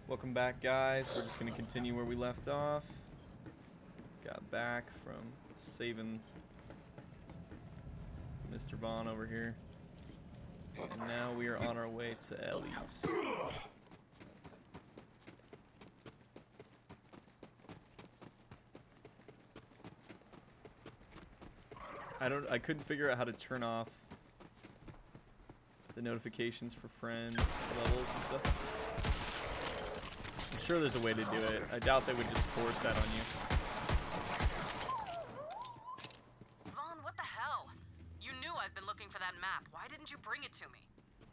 Welcome back, guys. We're just going to continue where we left off. Got back from saving Mr. Vaughn over here. And now we are on our way to Ellie's. I couldn't figure out how to turn off the notifications for friends, levels, and stuff. I'm sure there's a way to do it. I doubt they would just force that on you. Vaughn, what the hell? You knew I've been looking for that map. Why didn't you bring it to me?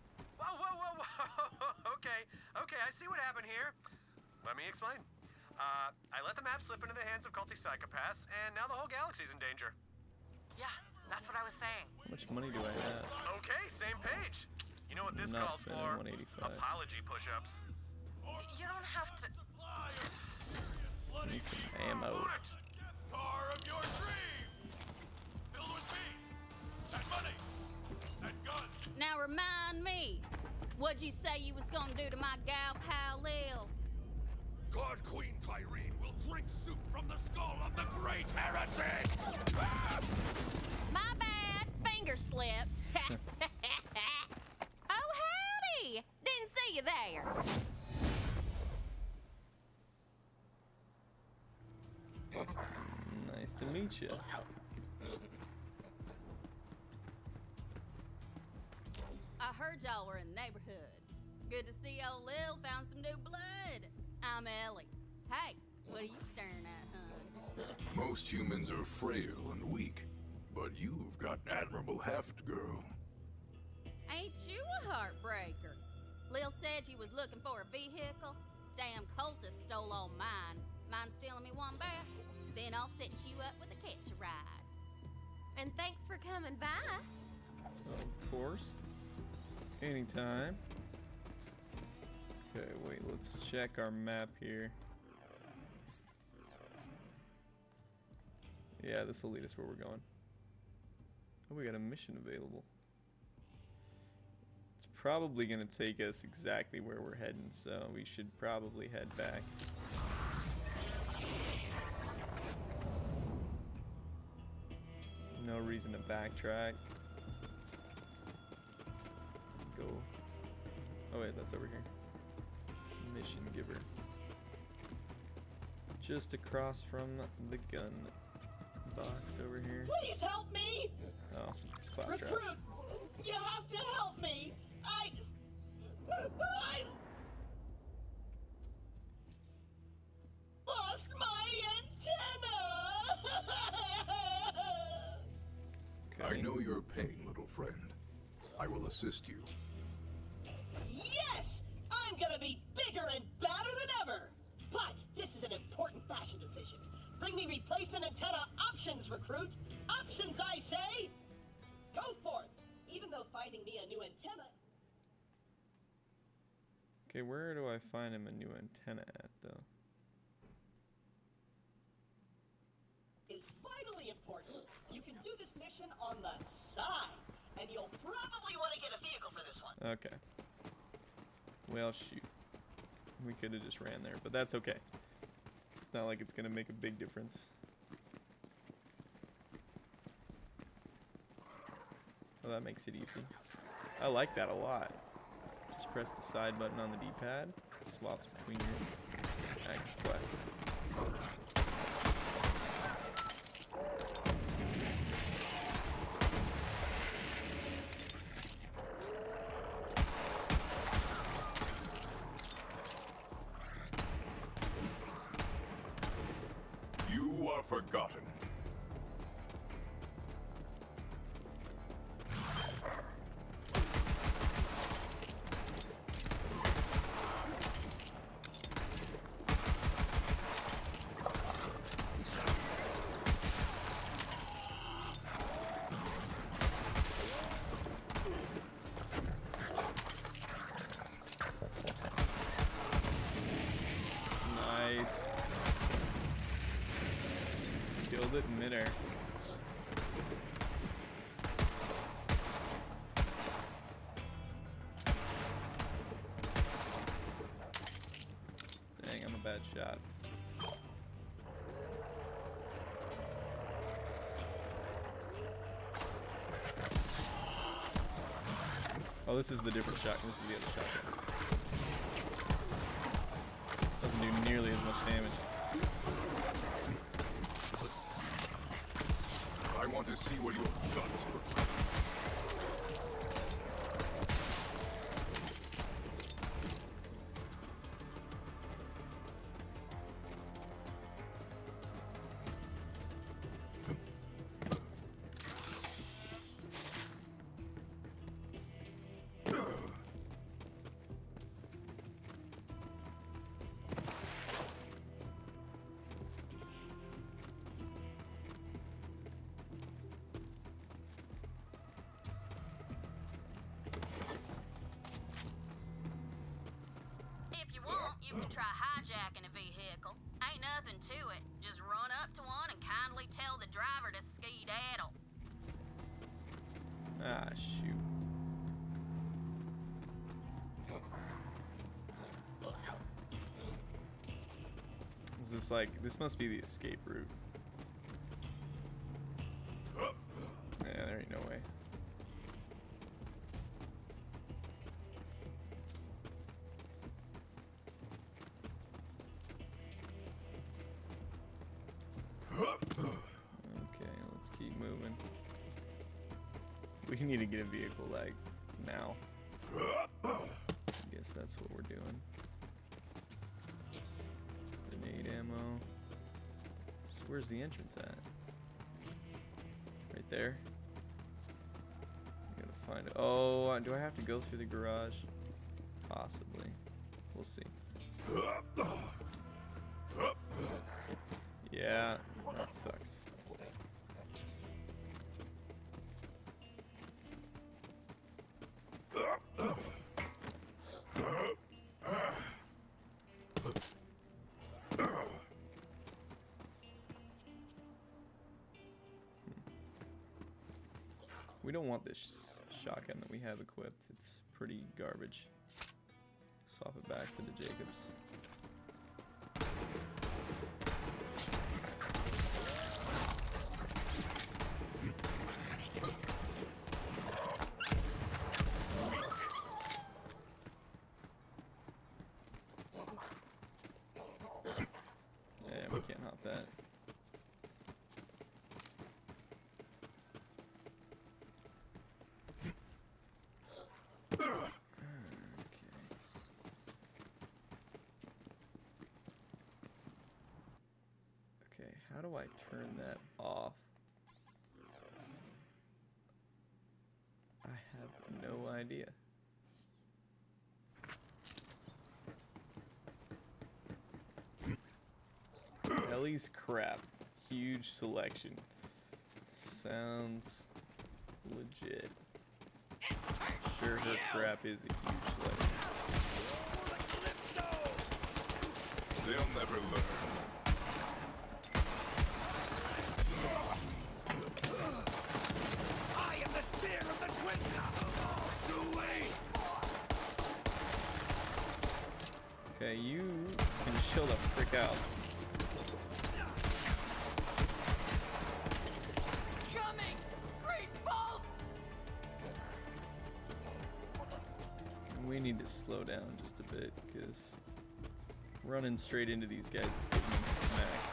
Whoa. Okay, I see what happened here. Let me explain. I let the map slip into the hands of culty psychopaths, and now the whole galaxy's in danger. Yeah, that's what I was saying. How much money do I have? Okay, same page. You know what this Not calls spending for? 185. Apology push-ups. You don't have to... I need some ammo. Car of your dreams! Filled with me! And money! And guns! Now remind me, what'd you say you was gonna do to my gal pal Lil? God Queen Tyreen will drink soup from the skull of the great heretic! My bad, finger slipped. Oh, howdy! Didn't see you there. Nice to meet you. I heard y'all were in the neighborhood. Good to see old Lil found some new blood. I'm Ellie. Hey, what are you staring at, hun? Most humans are frail and weak, but you've got admirable heft, girl. Ain't you a heartbreaker? Lil said you was looking for a vehicle. Damn cultists stole all mine. Mind stealing me one back? Then I'll set you up with a catch a ride. And thanks for coming by. Of course. Anytime. Okay, wait, let's check our map here. Yeah, this will lead us where we're going. Oh, we got a mission available. It's probably gonna take us exactly where we're heading, so we should probably head back. No reason to backtrack. Go. Oh wait, that's over here. Mission giver. Just across from the gun box over here. Please help me! Oh, it's Claptrap. Recruit! You have to help me! I lost my antenna! Okay. I know your pain, little friend. I will assist you. Yes! I'm gonna be bigger and badder than ever! But this is an important fashion decision. Bring me replacement antenna options, recruit! Options, I say! Go forth! Even though finding me a new antenna Okay, where do I find him a new antenna at, though? is vitally important, you can do this mission on the side. And you'll probably want to get a vehicle for this one. Okay. Well, shoot. We could have just ran there, but that's okay. It's not like it's going to make a big difference. Well, that makes it easy. I like that a lot. Just press the side button on the D-pad. Swaps between your action quests. You are forgotten. Nice. Killed it in midair. shot. Oh, this is the different shotgun. This is the other shotgun. Doesn't do nearly as much damage. I want to see what your guts look like. You can try hijacking a vehicle. Ain't nothing to it. Just run up to one and kindly tell the driver to skedaddle. Ah, shoot. Is this like, this must be the escape route. Yeah, there ain't no way. Okay, let's keep moving. We need to get a vehicle like now. I guess that's what we're doing. Grenade ammo. So where's the entrance at? Right there. I gotta find it. Oh, do I have to go through the garage? Possibly. We'll see. Yeah, that sucks. We don't want this shotgun that we have equipped. It's pretty garbage. Swap it back for the Jacobs. Yeah, we can't hop that. Okay, how do I turn that off? I have no idea. Ellie's crap. Huge selection. Sounds legit. Sure, her crap is a huge selection. They'll never learn. I am the spear of the twin too late. Okay, you can chill the frick out. Coming! Great bolt! We need to slow down just a bit because running straight into these guys is getting me smacked.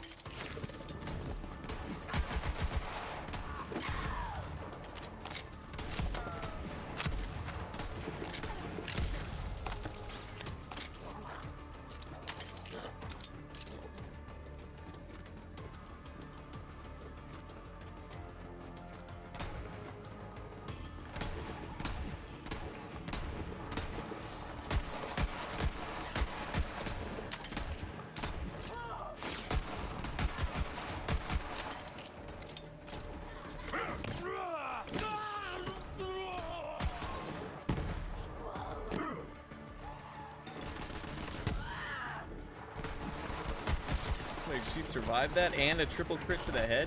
Wait, she survived that and a triple crit to the head?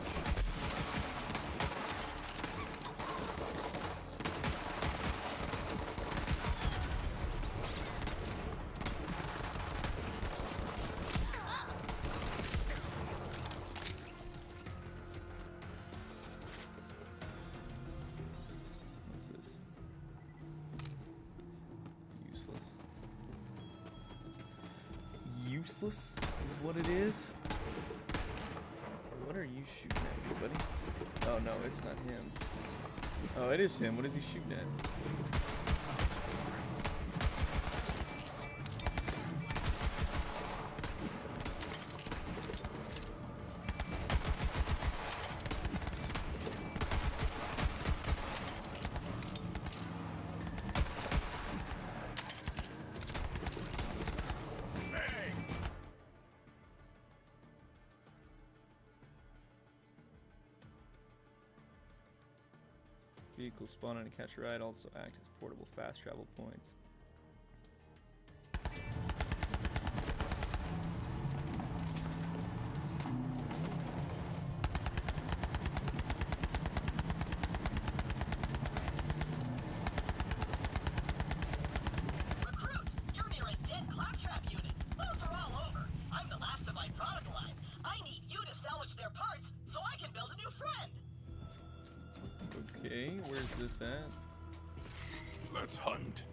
useless is what it is. What are you shooting at me, buddy? Oh no, it's not him. Oh, it is him. What is he shooting at? Vehicles spawn in a catch a ride also act as portable fast travel points. Recruit, you're near a dead claptrap unit. Those are all over. I'm the last of my product line. I need you to salvage their parts so I can build a new friend. Okay, where's this at? Let's hunt.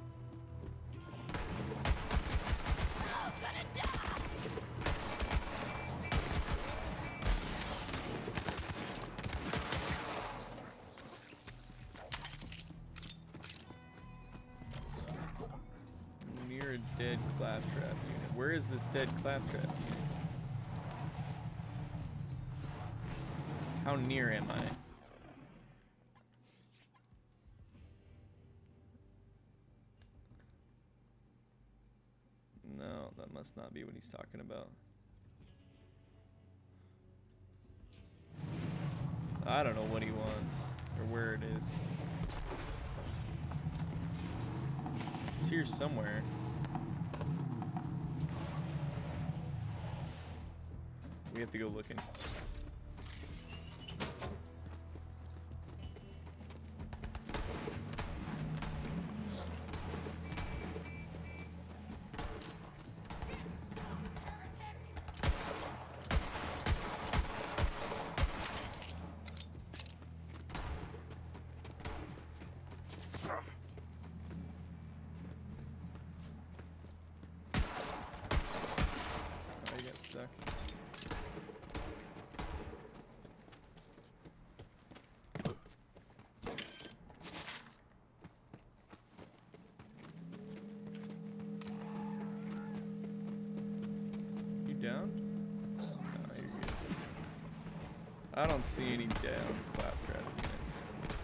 Near a dead claptrap unit. Where is this dead claptrap unit? How near am I? No, that must not be what he's talking about. I don't know what he wants or where it is. It's here somewhere. We have to go looking. Down? No, you're good. I don't see any down claptrap units.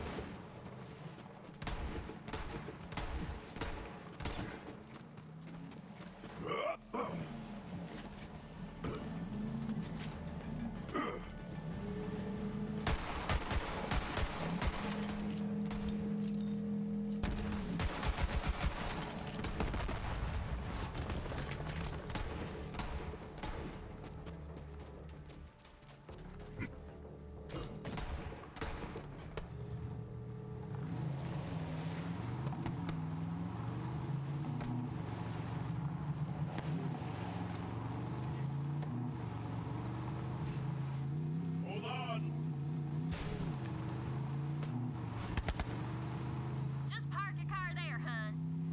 Just park your car there, hun.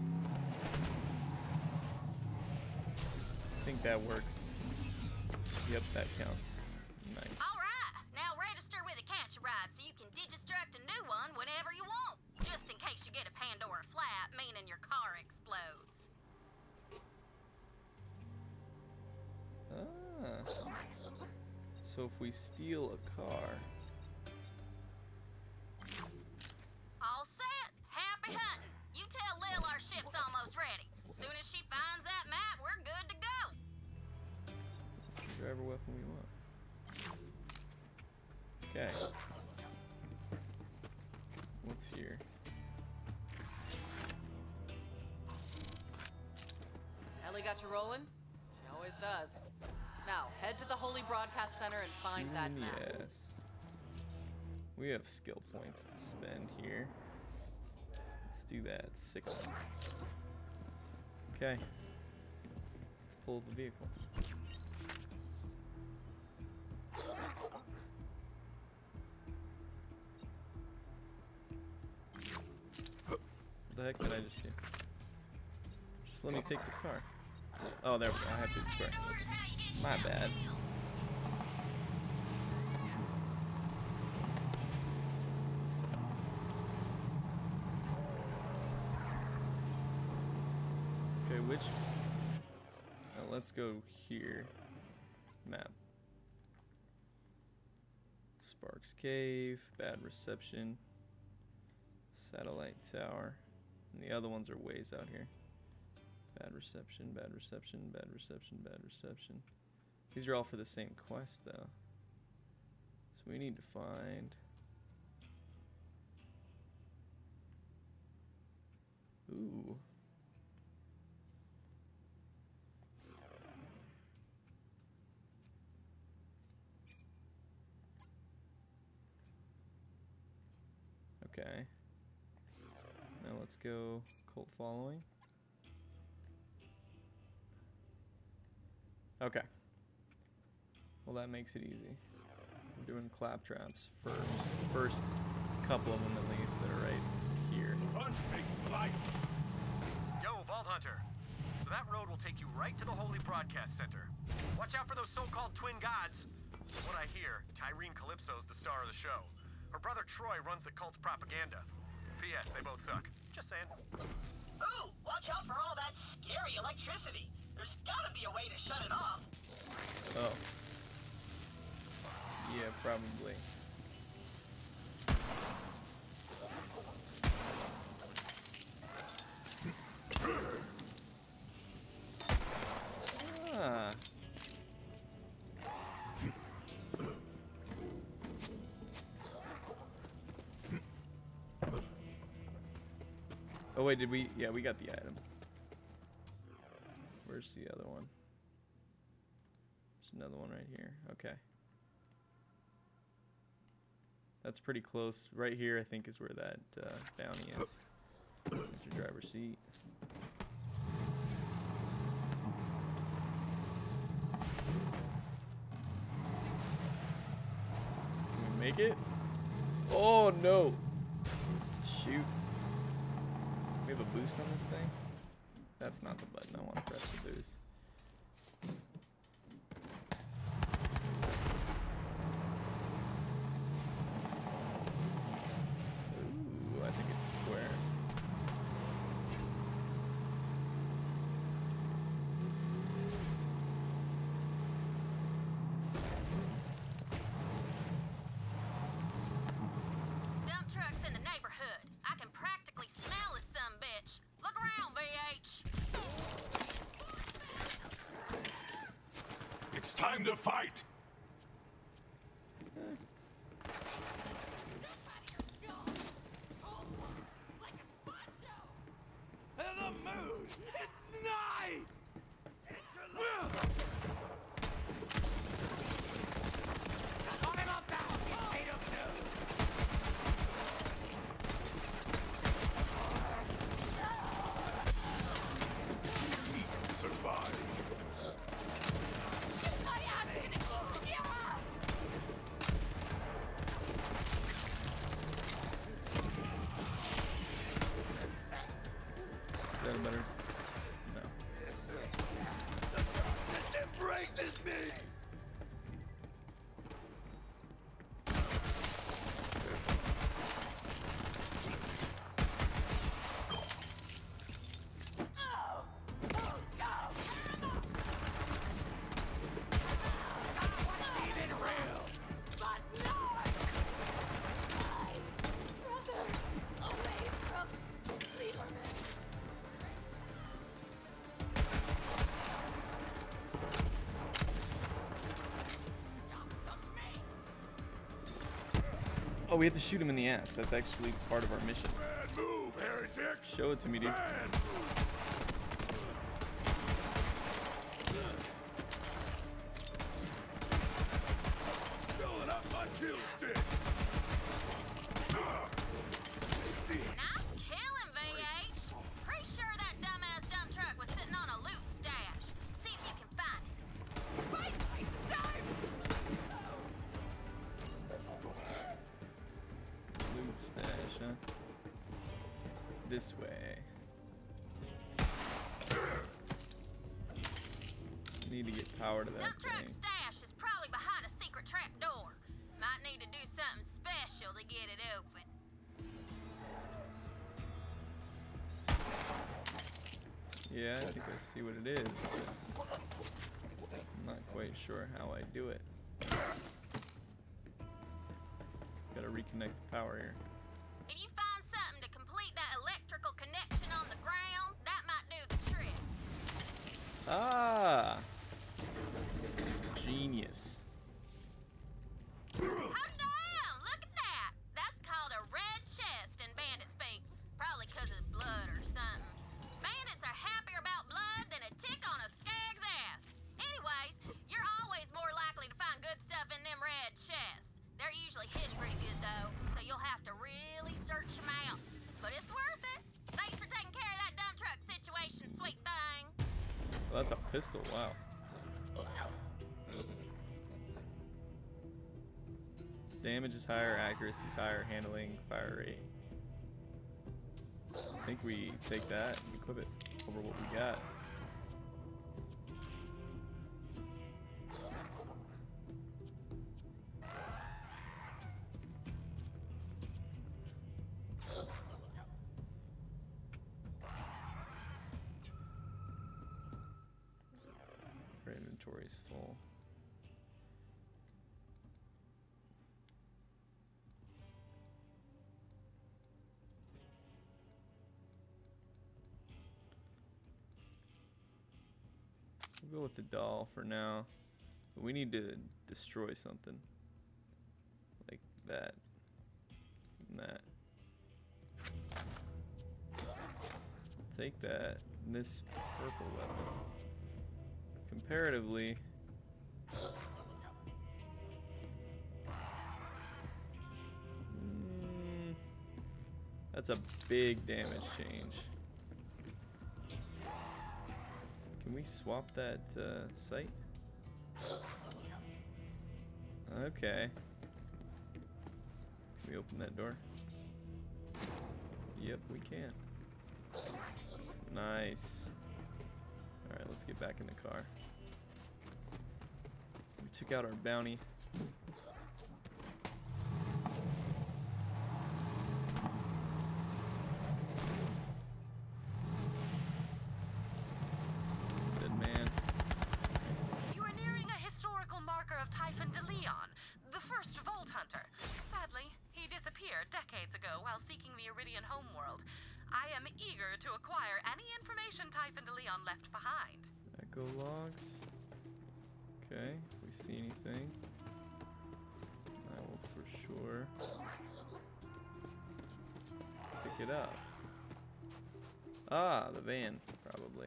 I think that works. Yep, that counts. Nice. All right, now register with a catch a ride so you can digistruct a new one whenever you want. Just in case you get a Pandora flat, meaning your car explodes. Ah. So if we steal a car. All set. Happy hunting. You tell Lil our ship's almost ready. Soon as she finds that map, we're good to go. That's the driver weapon we want. Okay. What's here? Ellie got you rolling? She always does. Now, head to the Holy Broadcast Center and find that map. Yes. We have skill points to spend here. Let's do that. Sick of them. Okay. Let's pull the vehicle. What the heck did I just do? Just let me take the car. Oh, there we go. I have to do the square. My bad. Okay, which... Oh, let's go here. Map. Sparks Cave, bad reception, satellite tower, and the other ones are ways out here. Bad reception, bad reception, bad reception, bad reception. These are all for the same quest though. So we need to find... Ooh. Okay. Now let's go cult following. Okay. Well, that makes it easy. We're doing claptraps first. First couple of them at least that are right here. Punch takes flight. Yo, Vault Hunter. So that road will take you right to the Holy Broadcast Center. Watch out for those so-called twin gods. From what I hear, Tyreen Calypso's the star of the show. Her brother Troy runs the cult's propaganda. P.S. They both suck. Just saying. Ooh, watch out for all that scary electricity. There's gotta be a way to shut it off. Oh. Yeah, probably. Ah. Oh wait, did we? Yeah, we got the item. Where's the other one? There's another one right here. Okay. That's pretty close. Right here, I think, is where that bounty is. That's your driver's seat. Can we make it? Oh, no. Shoot. We have a boost on this thing? That's not the button I want to press to boost. Ooh, I think it's square. Dump trucks in the neighborhood. I can practically smell this sumbitch. Look around, VH. It's time to fight! The moon is nigh! I'm about made of news! Survive. Is that better? No. Embraces me! Oh, we have to shoot him in the ass. That's actually part of our mission. Bad move, heretic! Show it to me, dude. Bad filling up my kill stick! Nice killing, VH. Pretty sure that dumbass dump truck was sitting on a loot stash. See if you can find it. Loot stash, huh? This way. Need to get power to that Dump truck thing. stash is probably behind a secret trap door. Might need to do something special to get it open. Yeah, I think I see what it is. But I'm not quite sure how I do it. Gotta reconnect the power here. If you find something to complete that electrical connection on the ground, that might do the trick. Ah! Genius. Hold on! Look at that! That's called a red chest in bandit speak. Probably 'cause of blood or something. Bandits are happier about blood than a tick on a skag's ass. Anyways, you're always more likely to find good stuff in them red chests. They're usually hidden pretty good though, so you'll have to really search them out. But it's worth it. Thanks for taking care of that dump truck situation, sweet thing. Well, that's a pistol, wow. Damage is higher, accuracy is higher, handling, fire rate. I think we take that and equip it over what we got. Our inventory's full. We'll go with the doll for now. But we need to destroy something. Like that. And that. Take that. And this purple weapon. Comparatively. That's a big damage change. Can we swap that sight? Okay. Can we open that door? Yep, we can. Nice. Alright, let's get back in the car. We took out our bounty. decades ago while seeking the Iridian homeworld. I am eager to acquire any information Typhon DeLeon left behind. Echo logs. Okay, if we see anything, I will for sure pick it up. Ah, the van, probably.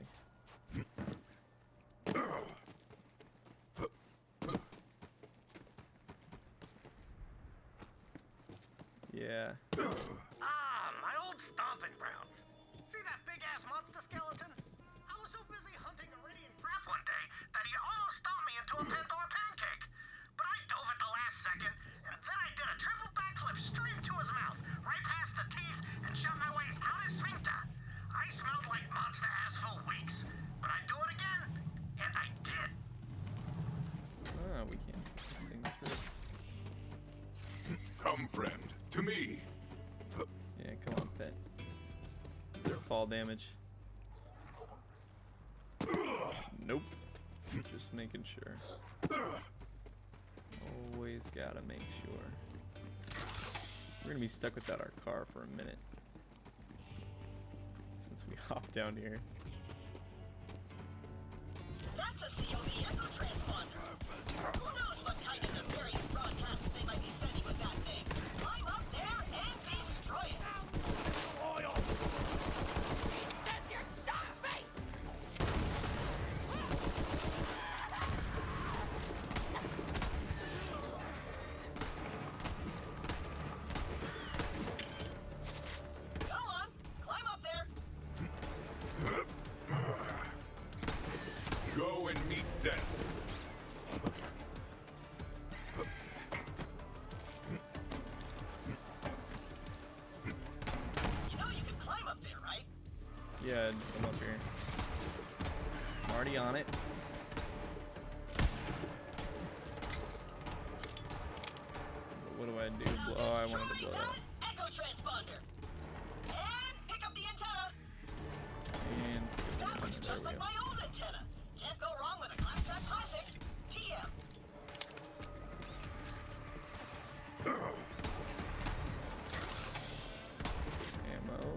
Yeah. Ah, my old stomping grounds. See that big-ass monster skeleton? I was so busy hunting Iridian crap one day that he almost stomped me into a Pandora pancake. But I dove at the last second, and then I did a triple backflip straight to his mouth, right past the teeth, and shot my way out his sphincter. I smelled like monster ass for weeks, but I'd do it again, and I did. Ah, we can't put this thing through. Come, friend, to me. Yeah, come on, pet. Is there fall damage? Nope. Just making sure. Always gotta make sure. We're gonna be stuck without our car for a minute. Since we hopped down here. That's a COD echo transponder. Who knows what kind of nefarious broadcasts they might be sending with that thing? Climb up there and destroy it. That's your shot face! Go on, climb up there. Go and meet death. You know you can climb up there, right? Yeah, come up here. I'm already on it. what do I do? Oh, I wanted to blow that up. Echo transponder. And pick up the antenna. And That was there just we like go. my old antenna. Can't go wrong with a Claptrap classic. TM. Ammo.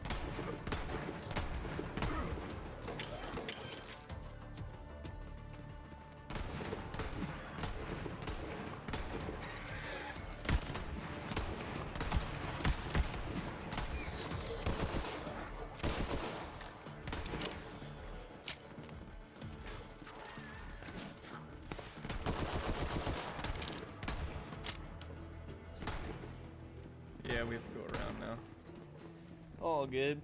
Yeah, we have to go around now. All good.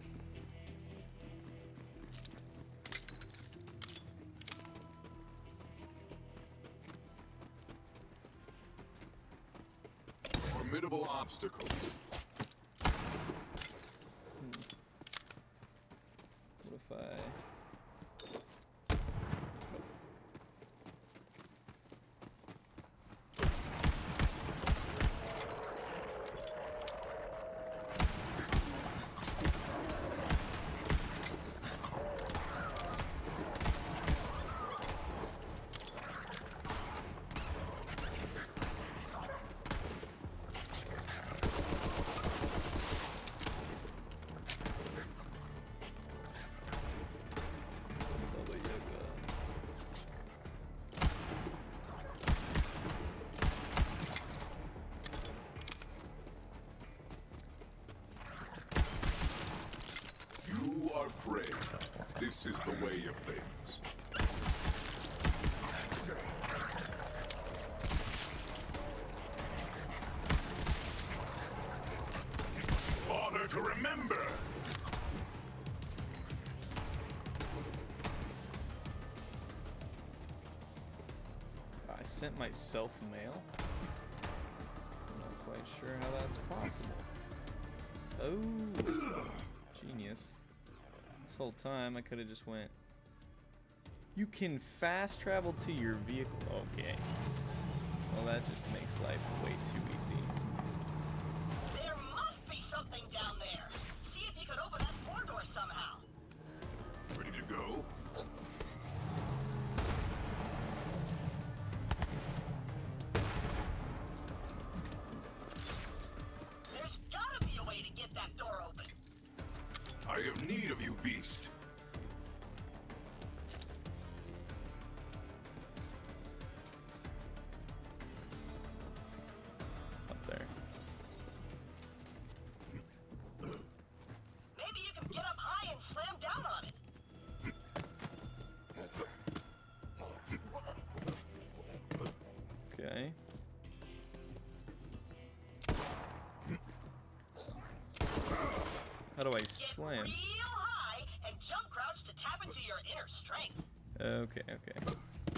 Formidable obstacle. What if I... Baba Yaga. You are prey. This is the way of things. Bother to remember. I sent myself mail? I'm not quite sure how that's possible. Oh, genius. This whole time I could have just went. You can fast travel to your vehicle. Okay. Well, that just makes life way too easy. There must be something down there. See if you can open that floor door somehow. Ready to go? There's gotta be a way to get that door open. I have need of you, beast. Up there. Maybe you can get up high and slam down on it. Okay. How do I Get slam? real high and jump crouch to tap into your inner strength. Okay, okay.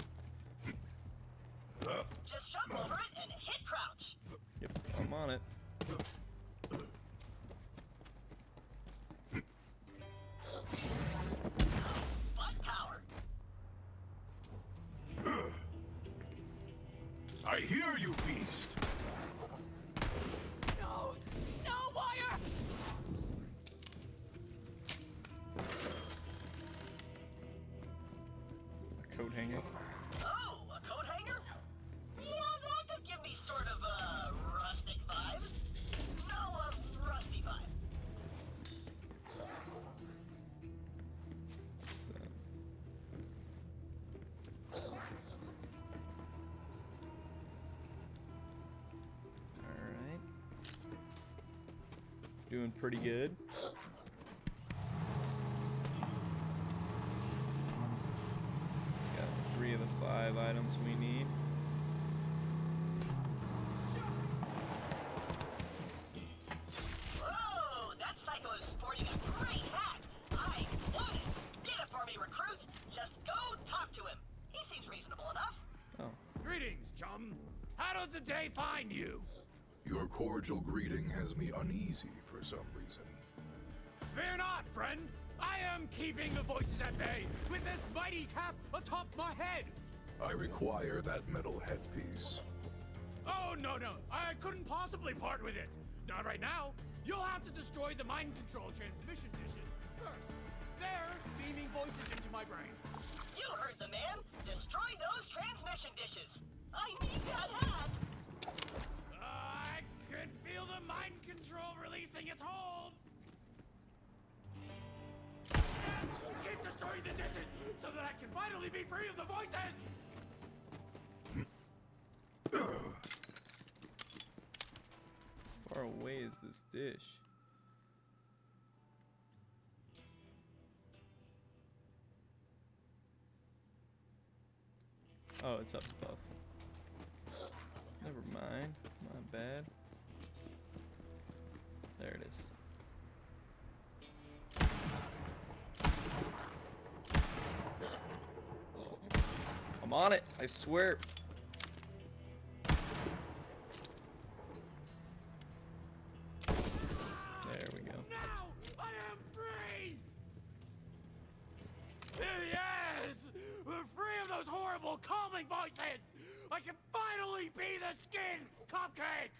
Just jump over it and hit crouch. Yep, I'm on it. Butt power. I hear you, beast. No, no wire. A coat hanger. Oh, a coat hanger? Yeah, that could give me sort of a rustic vibe. No, a rusty vibe. So. Alright. Doing pretty good. Got 3 of the 5 items we need. Whoa, that psycho is sporting a great hat. I want it. Get it for me, recruit. Just go talk to him. He seems reasonable enough. Oh, Greetings, chum. How does the day find you? Your cordial greeting has me uneasy for some reason. Fear not, friend. I am keeping the voices at bay with this mighty cap atop my head. I require that metal headpiece. Oh, no. I couldn't possibly part with it. Not right now. You'll have to destroy the mind control transmission dishes first. They're beaming voices into my brain. You heard the man. Destroy those transmission dishes. I need that hat. I can feel the mind control releasing its hold. Keep destroying the dishes so that I can finally be free of the voices. How far away is this dish? Oh, it's up above. Never mind. My bad. There it is. I'm on it, I swear. There we go. Now I am free! Yes! We're free of those horrible calming voices! I can finally be the skin cupcake!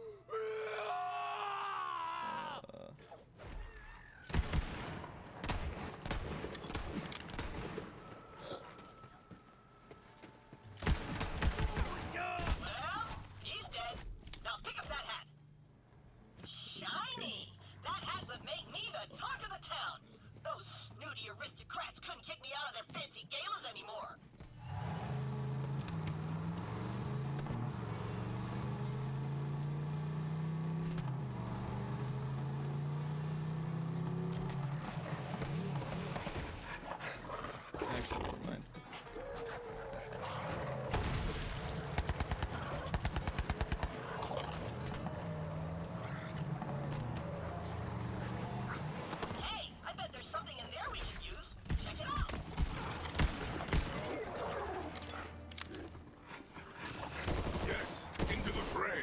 Well, he's dead. Now pick up that hat. Shiny! That hat would make me the talk of the town. Those snooty aristocrats couldn't kick me out of their fancy galas anymore. Actually, never mind. Hey, I bet there's something in there we could use. Check it out. Yes, into the fray.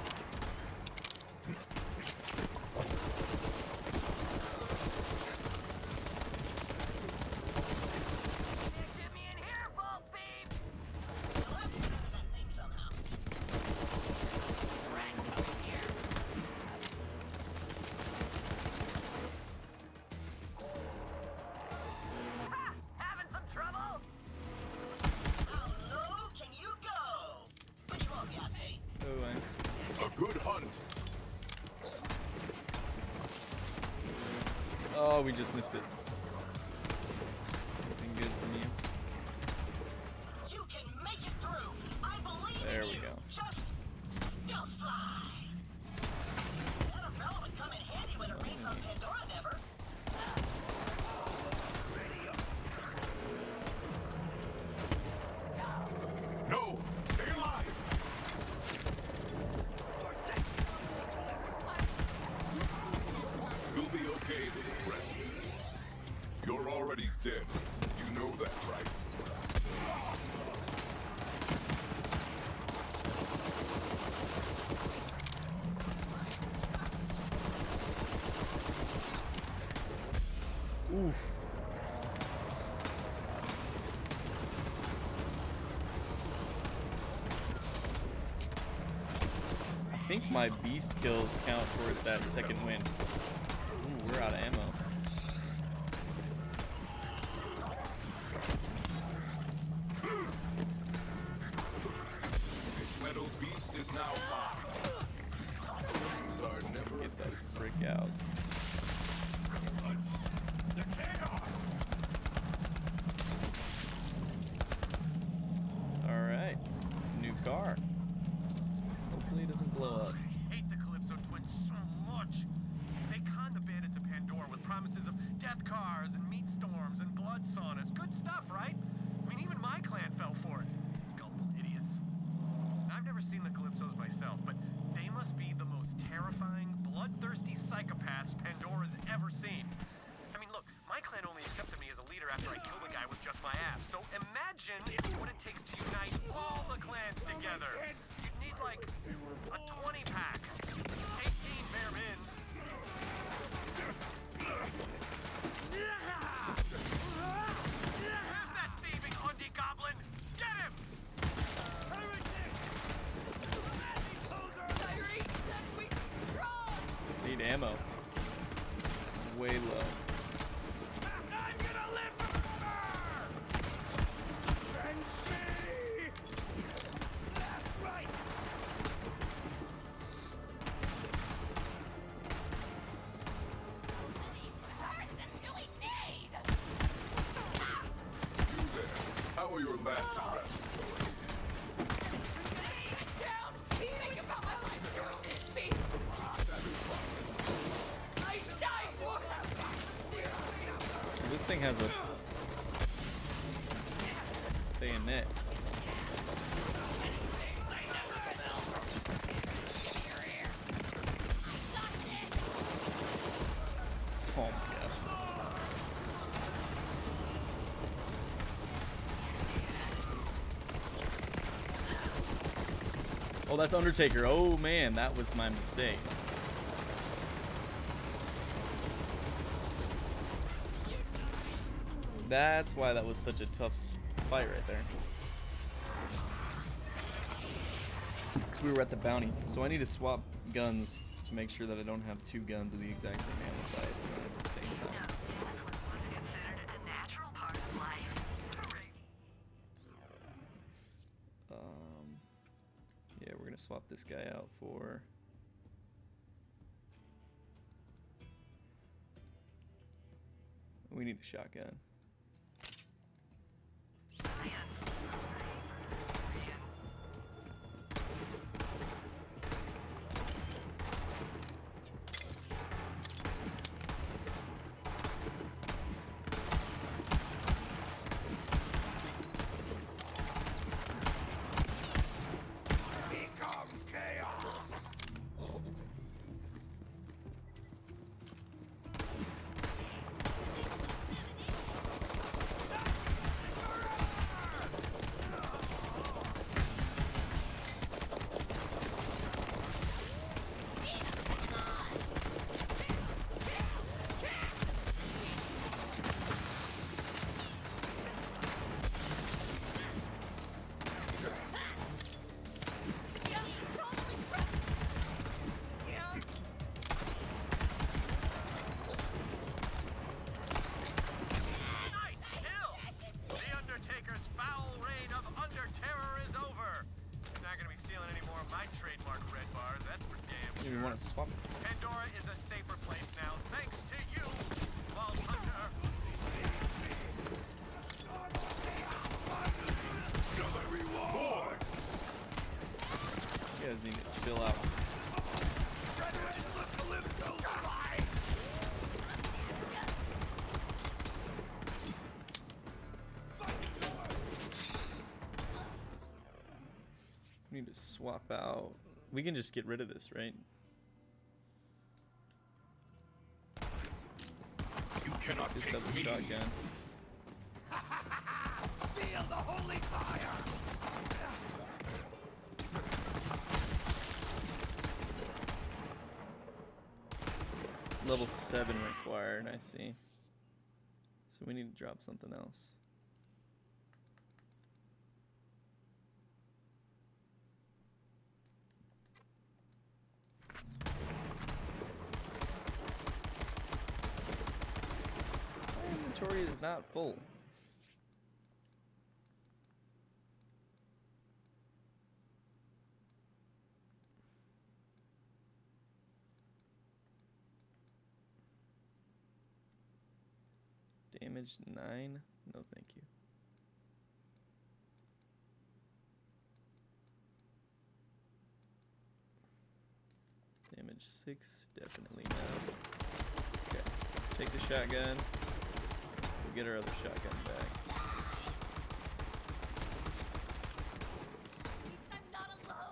Get me in here, Bolt Beam! We'll have to get into that thing somehow. Right up here. Ha! Having some trouble? How low can you go? But you won't get me. Oh, thanks. A good hunt. Oh, we just missed it. Nothing good from you. You can make it through. I believe There in we you. go. Just stealth fly. That umbrella would come in handy when it rains on Pandora Never. No, stay alive. You'll be okay, little friend. You're already dead. You know that, right? Oof. I think my beast kills count towards that second win. Ooh, we're out of ammo. This metal beast is now mine. Things are never Get that frick out. The chaos! Alright. New car. Hopefully it doesn't blow up. I hate the Calypso twins so much. They conned the bandits of Pandora with promises of death cars and meat storms and blood saunas. Good stuff, right? I mean, even my clan fell for it. Gullible idiots. I've never seen the Calypsos myself, but they must be the most terrifying, bloodthirsty psychopaths Pandora's ever seen. I mean, look, my clan only accepted me as a leader after I killed a guy with just my abs. So imagine what it takes to unite all the clans together. You'd need like a 20-pack, 18 bare mins. Where's that thieving Hundi goblin? Get him! ammo. Way low. I'm gonna live forever! Bench me! Left, right! How are your last arrests? This thing has a bayonet. Oh my gosh. Oh, that's Undertaker. Oh man, that was my mistake. That's why that was such a tough fight right there. Because we were at the bounty. So I need to swap guns to make sure that I don't have two guns of the exact same ammo type at the same time. Yeah, we're gonna swap this guy out for... We need a shotgun. We want to swap. Pandora is a safer place now, thanks to you, Vault Hunter. You guys need to chill out. We need to swap out. We can just get rid of this, right? You cannot Just take have a me. shotgun. Feel the holy fire! Level 7 required, I see. So we need to drop something else. My inventory is not full. Damage 9? No, thank you. Damage 6? Definitely no. Okay, take the shotgun. We'll get our other shotgun back. I'm not alone.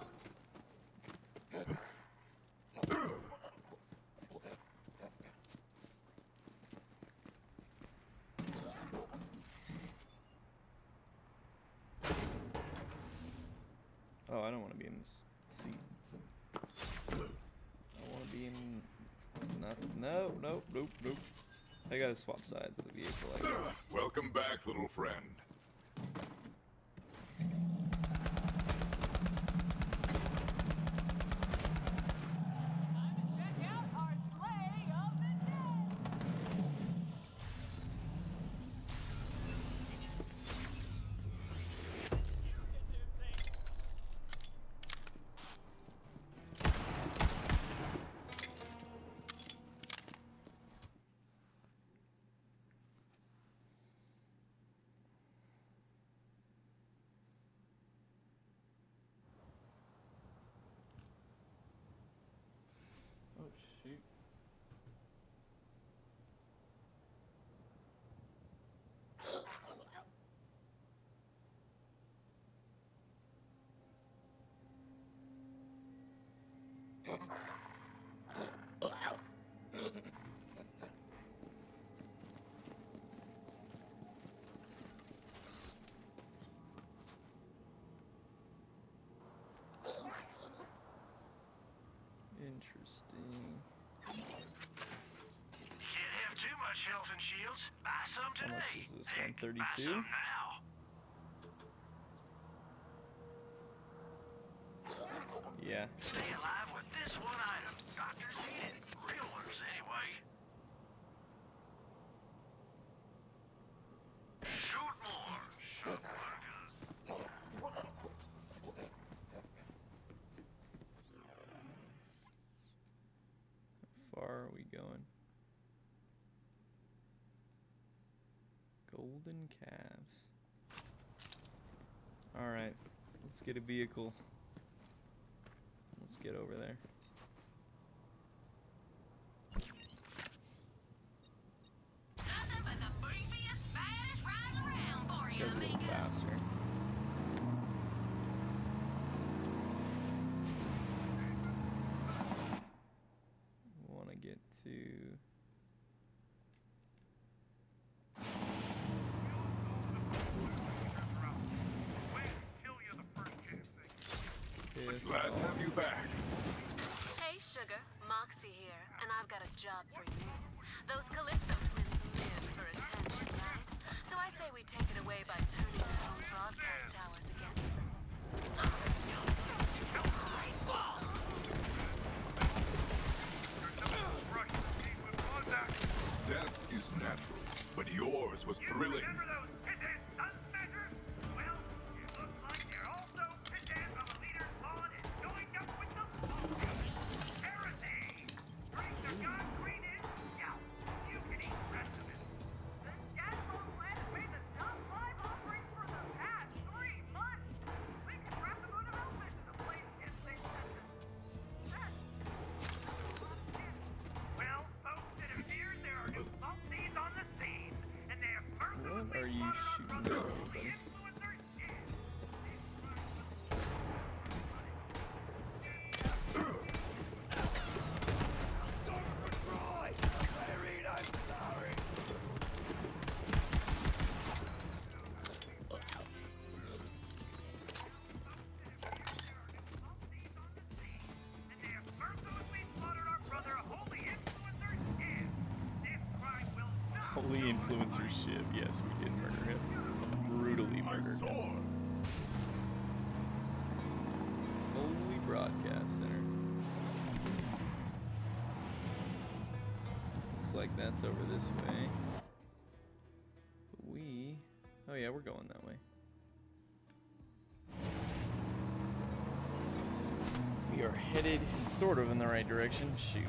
Oh, I don't want to be in this seat. I want to be in... No, nope, nope, nope. I gotta swap sides of the vehicle, I guess. Welcome back, little friend. Check out our sleigh! today. How much is this? Heck, buy 132? some now. Yeah. Stay alive with this one item. Doctors hate it. Real ones, anyway. Shoot more. Shoot more. How far are we going? Golden calves. Alright. Let's get a vehicle. Let's get over there. Nothing but the beefiest, baddest riding around for Let's you, go a little amigo. faster. Want to get to... This. Glad to have you back. Hey, Sugar. Moxie here, and I've got a job for you. Those Calypso twins live for attention, right? So I say we take it away by turning their own broadcast towers against them. Death is natural, but yours was thrilling. Remember those pit-ant sun snatchers? Well, it looks like they're also pit-ant of a leader's lawn and joined up with the heresy! Bring the concrete in, yeah, you can eat the rest of it. The Jasmine Lad has made the top 5 offerings for the past 3 months! We can wrap the moon of Elvis in the place if they send us. Well, folks, it appears there are new Maltese on the scene, and they have What are you shooting at, buddy? Holy influencer ship. Yes, we did murder him. Brutally murdered him. Holy Broadcast Center. Looks like that's over this way. But we... Oh yeah, we're going that way. We are headed sort of in the right direction. Shoot.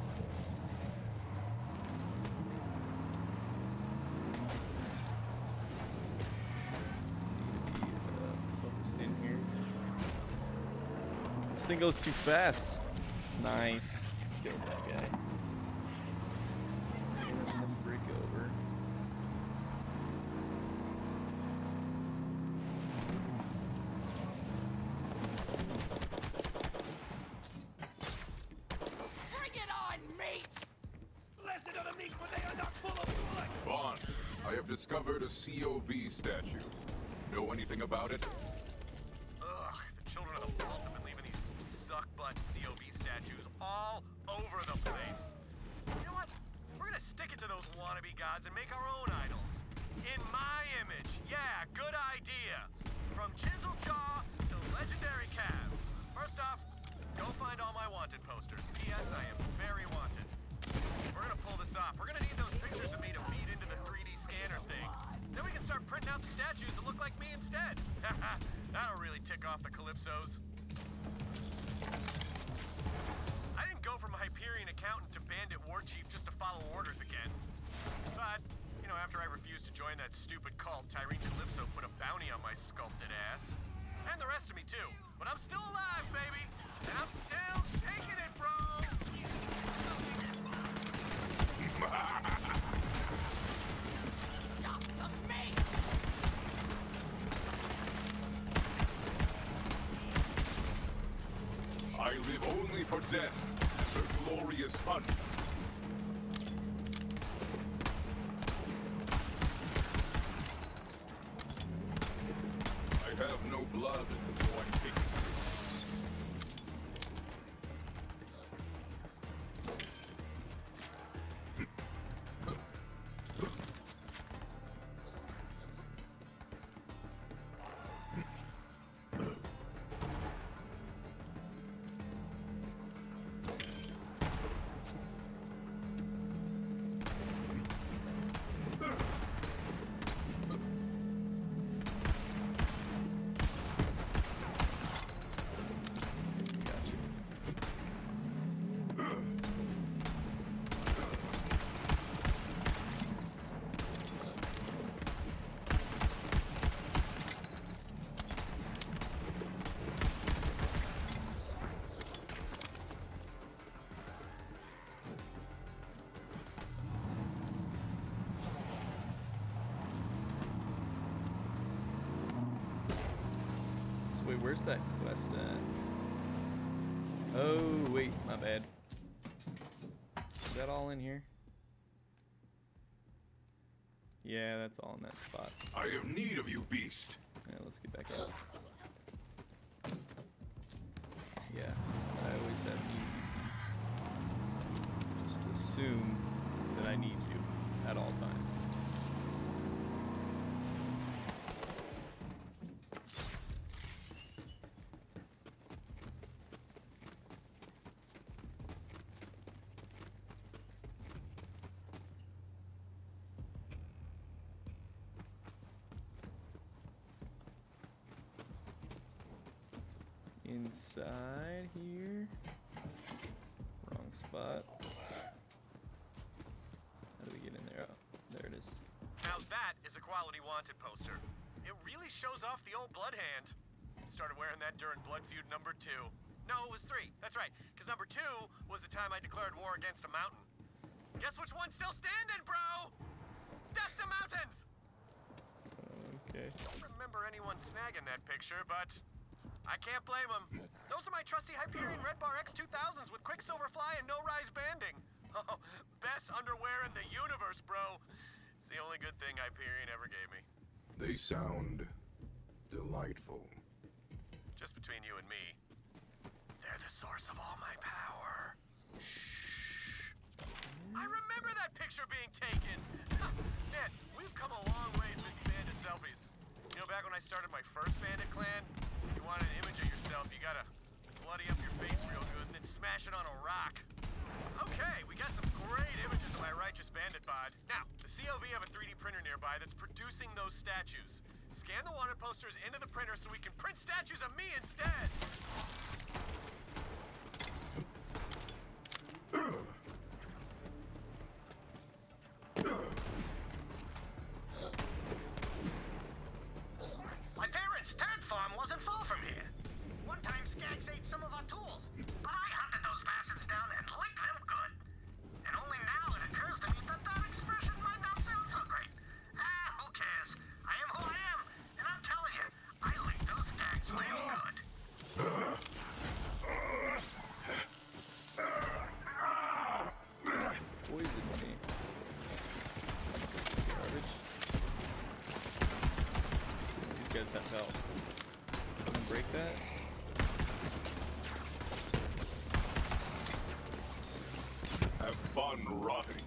Focused in here. This thing goes too fast. Nice. Killed that guy. Run the frick over. Bring it on, mate! Blessed are the meek, for they are not full of blood! Bond, I have discovered a COV statue. Know anything about it? Ugh, the children of the vault have been leaving these suck-butt COV statues all over the place. You know what? We're gonna stick it to those wannabe gods and make our own idols. In my image. Yeah, good idea. From Chisel Jaw to Legendary Calves. First off, go find all my wanted posters. P.S. I am very wanted. We're gonna pull this off. We're gonna need those pictures of me to feed into the 3D scanner thing. Then we can start printing out the statues that look like me instead. That'll really tick off the Calypsos. I didn't go from Hyperion accountant to bandit war chief just to follow orders again. But, you know, after I refused to join that stupid cult, Tyreen Calypso put a bounty on my sculpted ass. And the rest of me too. But I'm still alive, baby! And I'm still shaking it, bro! Stop the mate! I live only for death and the glorious hunt. I have no blood, so I'm taking it. Wait, where's that quest at? Oh, wait, my bad. Is that all in here? Yeah, that's all in that spot. I have need of you, beast. Yeah, let's get back up. Yeah, I always have need of you, beast. Just assume that I need you at all times. Inside here. Wrong spot. How do we get in there? Oh, there it is. Now that is a quality wanted poster. It really shows off the old blood hand. Started wearing that during Blood Feud number 2. No, it was 3. That's right. Because number 2 was the time I declared war against a mountain. Guess which one's still standing, bro? Death to mountains! Okay. Don't remember anyone snagging that picture, but I can't blame them. Those are my trusty Hyperion Red Bar X2000s with Quicksilver Fly and no-rise banding. Oh, best underwear in the universe, bro. It's the only good thing Hyperion ever gave me. They sound delightful. Just between you and me, they're the source of all my power. Shh. I remember that picture being taken. Man, we've come a long way since bandit selfies. You know, back when I started my first bandit clan, you wanted an image of yourself, you gotta bloody up your face real good and then smash it on a rock. Okay, we got some great images of my righteous bandit bod. Now, the COV have a 3D printer nearby that's producing those statues. Scan the wanted posters into the printer so we can print statues of me instead. My parents' tank farm wasn't far from here. One time Skags ate some of our tools, but I hunted those bastards down and licked them good. And only now it occurs to me that that expression might not sound so great. Ah, who cares? I am who I am, and I'm telling you, I licked those Skags real good. Poisoned me. Garbage. These guys have health. Can I break that? Have fun rotting.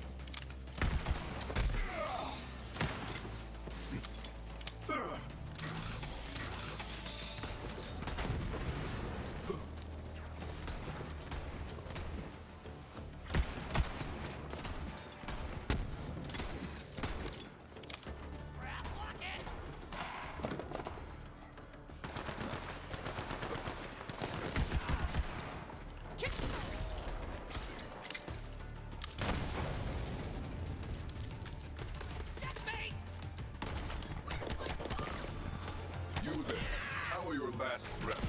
You there, how are your last breaths?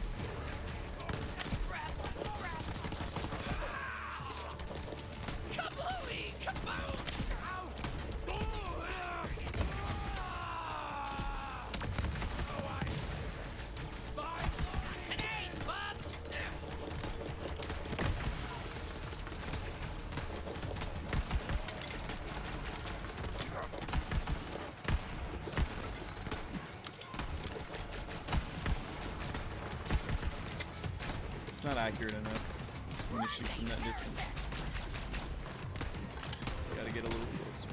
Kablooey! Kaboom! Today, bub! It's not accurate enough. I'm gonna shoot from that distance. Gotta get a little closer.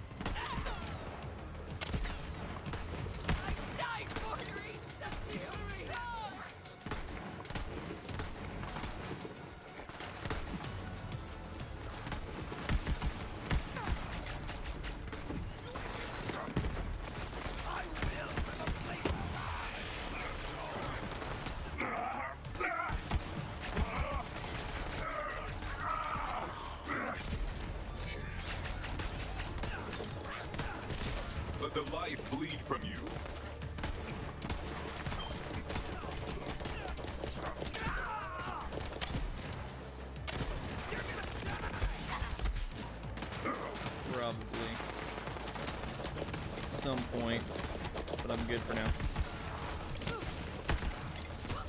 I died for Greece! That's the only hope! I will for the place Let the life bleed from you. Probably. At some point. But I'm good for now.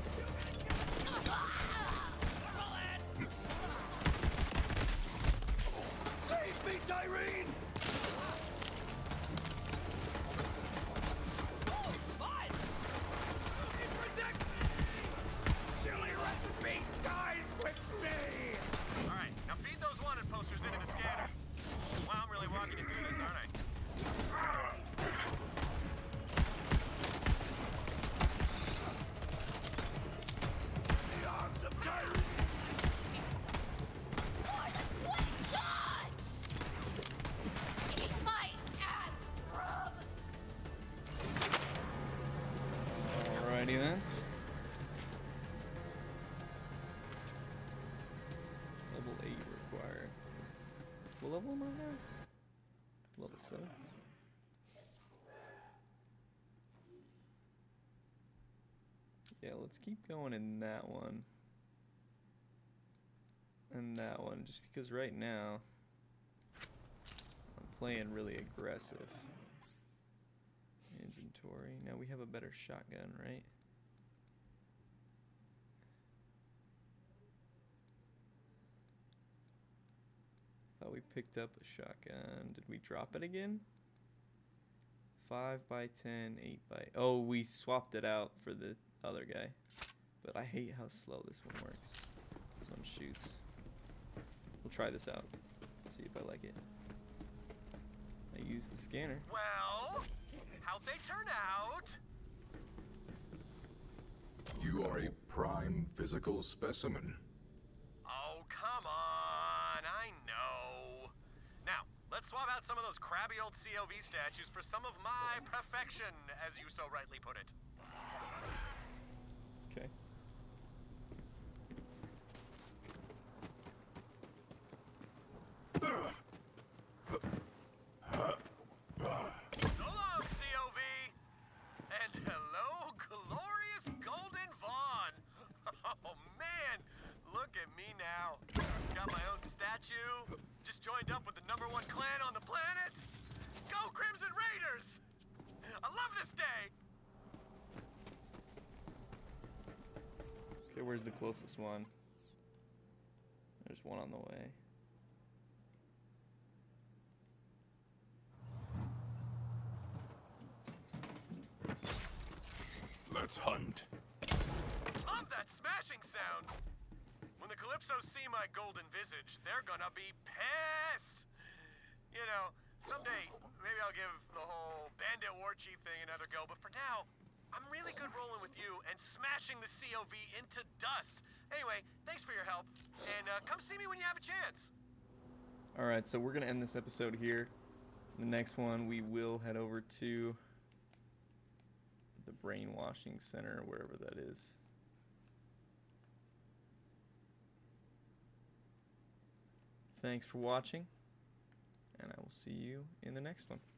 Alrighty then. Level 8 required. What level am I now? Level 7. Yeah, let's keep going in that one. And that one, just because right now I'm playing really aggressive. Inventory. Now we have a better shotgun, right? Thought we picked up a shotgun. Did we drop it again? 5x10, 8x. Oh, we swapped it out for the other guy. But I hate how slow this one works. This one shoots. We'll try this out. See if I like it. I use the scanner. Well, how'd they turn out? You are a prime physical specimen. Oh, come on. I know. Now, let's swap out some of those crabby old COV statues for some of my perfection, as you so rightly put it. Okay. So long, COV! And hello, glorious Golden Vaughn! Oh man, look at me now. Got my own statue, just joined up with the #1 clan on the planet. Go Crimson Raiders! I love this day! Okay, where's the closest one? There's one on the way. Let's hunt. Love that smashing sound! When the Calypsos see my golden visage, they're gonna be pissed! You know, someday, maybe I'll give the whole Bandit War Chief thing another go, but for now, I'm really good rolling with you and smashing the COV into dust. Anyway, thanks for your help, and come see me when you have a chance. Alright, so we're going to end this episode here. The next one, we will head over to the Brainwashing Center, wherever that is. Thanks for watching, and I will see you in the next one.